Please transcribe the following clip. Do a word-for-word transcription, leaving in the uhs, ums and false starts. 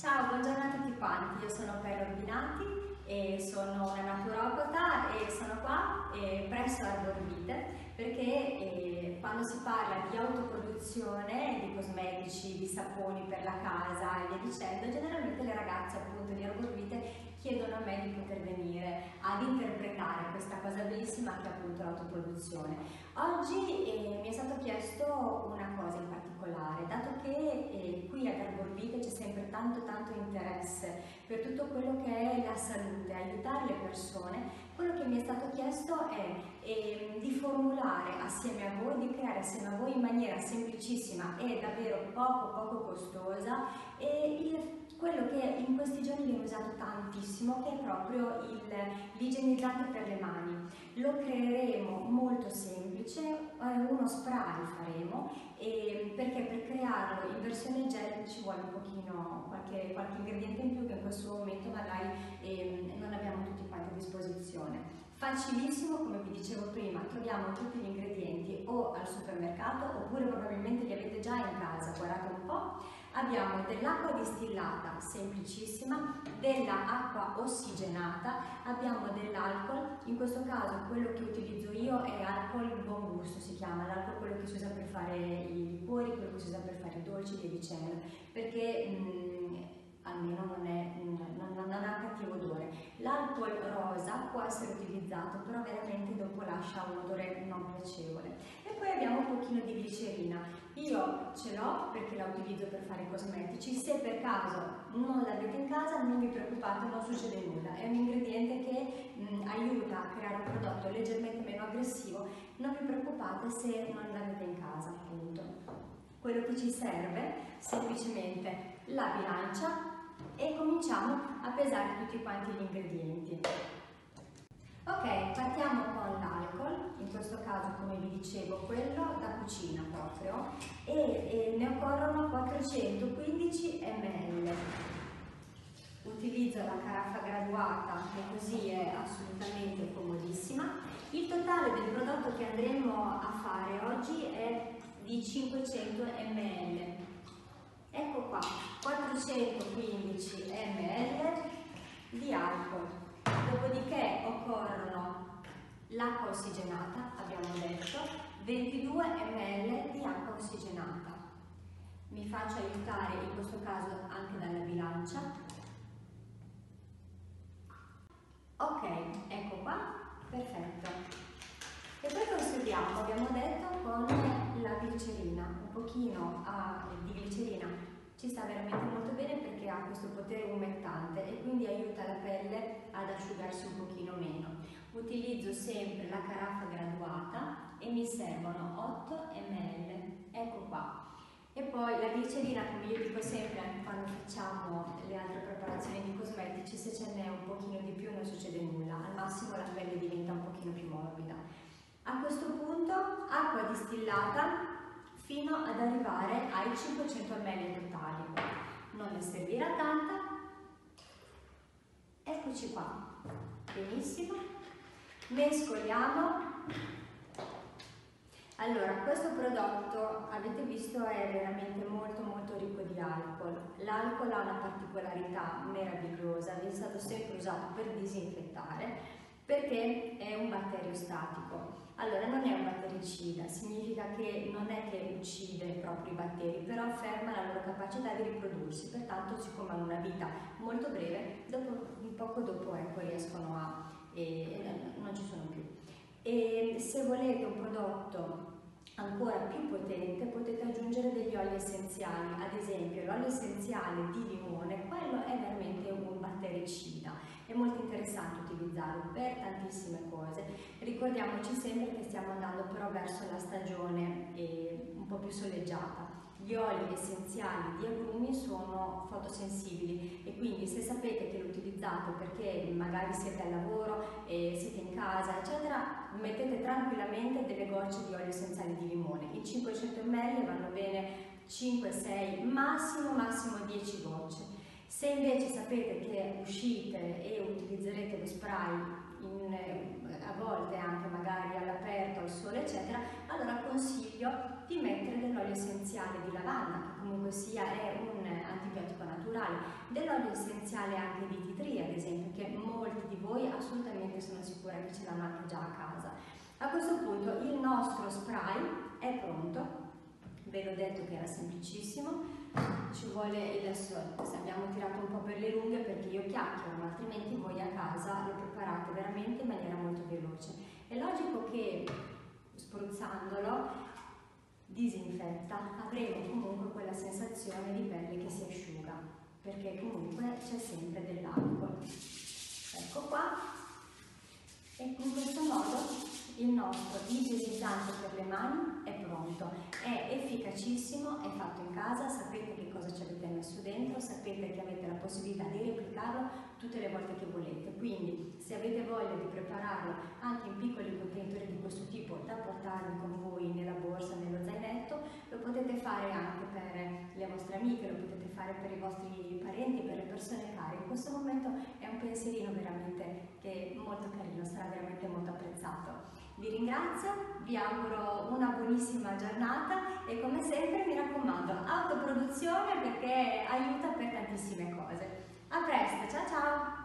Ciao, buongiorno a tutti quanti, io sono Paola Urbinati e sono una naturopata e sono qua eh, presso Arborvite perché eh, quando si parla di autoproduzione di cosmetici, di saponi per la casa e via dicendo, generalmente le ragazze appunto di Arborvite chiedono a me di poter venire ad interpretare questa cosa bellissima che è appunto l'autoproduzione. Oggi eh, mi è stato chiesto una cosa in particolare, dato che eh, qui ad Arborvite c'è sempre tanto tanto interesse per tutto quello che è la salute, aiutare le persone, quello che mi è stato chiesto è eh, di formulare assieme a voi, di creare assieme a voi in maniera semplicissima e davvero poco poco costosa e il quello che in questi giorni viene usato tantissimo, che è proprio l'igienizzante per le mani. Lo creeremo molto semplice, uno spray faremo, e perché per crearlo in versione gel ci vuole un pochino qualche, qualche ingrediente in più che in questo momento magari eh, non abbiamo tutti quanti a disposizione. Facilissimo, come vi dicevo prima, troviamo tutti gli ingredienti o al supermercato oppure probabilmente li avete già in casa, guardate un po'. Abbiamo dell'acqua distillata, semplicissima, dell'acqua ossigenata, abbiamo dell'alcol, in questo caso quello che utilizzo io è alcol buon gusto, si chiama, l'alcol quello che si usa per fare i liquori, quello che si usa per fare i dolci e via dicendo, perché mh, almeno non, è, non, non ha cattivo odore. L'alcol rosa può essere utilizzato, però veramente dopo lascia un odore non piacevole. E poi abbiamo un pochino di glicerina. Io ce l'ho perché la utilizzo per fare i cosmetici, se per caso non l'avete in casa non vi preoccupate, non succede nulla, è un ingrediente che mh, aiuta a creare un prodotto leggermente meno aggressivo, non vi preoccupate se non l'avete in casa appunto. Quello che ci serve semplicemente la bilancia e cominciamo a pesare tutti quanti gli ingredienti. Ok, partiamo con l'alcol, in questo caso come vi dicevo quello da cucina proprio, e, e ne occorrono quattrocentoquindici millilitri. Utilizzo la caraffa graduata che così è assolutamente comodissima. Il totale del prodotto che andremo a fare oggi è di cinquecento millilitri. Ecco qua, quattrocentoquindici millilitri di alcol. Dopodiché occorrono l'acqua ossigenata, abbiamo detto, ventidue millilitri di acqua ossigenata. Mi faccio aiutare in questo caso anche dalla bilancia. Ok, ecco qua, perfetto. E poi procediamo, abbiamo detto, con la glicerina, un pochino a, di glicerina. Ci sta veramente molto bene perché ha questo potere umettante e quindi aiuta la pelle ad asciugarsi un pochino meno. Utilizzo sempre la caraffa graduata e mi servono otto millilitri, ecco qua. E poi la glicerina, come io dico sempre anche quando facciamo le altre preparazioni di cosmetici, se ce n'è un pochino di più non succede nulla, al massimo la pelle diventa un pochino più morbida. A questo punto acqua distillata fino ad arrivare ai cinquecento millilitri totali. Non ne servirà tanta. Eccoci qua. Benissimo. Mescoliamo. Allora, questo prodotto, avete visto, è veramente molto molto ricco di alcol. L'alcol ha una particolarità meravigliosa, è stato sempre usato per disinfettare perché è un batterio statico. Allora, non è un battericida, significa che non è che uccide proprio i batteri, però ferma la loro capacità di riprodursi, pertanto siccome hanno una vita molto breve, dopo, poco dopo ecco, riescono a... e non ci sono più. E se volete un prodotto ancora più potente potete aggiungere degli oli essenziali, ad esempio l'olio essenziale di limone, quello è veramente un battericida, è molto interessante utilizzarlo per tantissime cose. Ricordiamoci sempre che stiamo andando però verso la stagione eh, un po' più soleggiata. Gli oli essenziali di agrumi sono fotosensibili e quindi se sapete che lo utilizzate perché magari siete al lavoro, e siete in casa eccetera, mettete tranquillamente delle gocce di olio essenziale di limone. I cinquecento millilitri vanno bene cinque sei, massimo massimo dieci gocce. Se invece sapete che uscite e utilizzerete lo spray in, a volte anche magari all'aperto, al sole eccetera, allora consiglio di mettere dell'olio essenziale di lavanda, che comunque sia è un antibiotico naturale, dell'olio essenziale anche di tea tree, ad esempio, che molti di voi assolutamente sono sicura che ce l'hanno anche già a casa. A questo punto il nostro spray è pronto. Ve l'ho detto che era semplicissimo, ci vuole, adesso abbiamo tirato un po' per le lunghe perché io chiacchiero, ma altrimenti voi a casa lo preparate veramente in maniera molto veloce. È logico che spruzzandolo disinfetta, avremo comunque quella sensazione di pelle che si asciuga, perché comunque c'è sempre dell'alcol. Ecco qua, e in questo modo il nostro igienizzante per le mani è pronto, è efficacissimo, è fatto in casa, sapete che cosa ci avete messo dentro, sapete che avete la possibilità di replicarlo tutte le volte che volete, quindi se avete voglia di prepararlo anche in piccoli contenitori di questo tipo da portarvi con voi nella borsa, nello zainetto, lo potete fare anche per le vostre amiche, lo potete fare per i vostri parenti, per le persone care. In questo momento è un pensierino veramente che è molto carino, sarà veramente molto apprezzato. Vi ringrazio, vi auguro una buonissima giornata e come sempre mi raccomando, autoproduzione perché aiuta per tantissime cose. A presto, ciao ciao!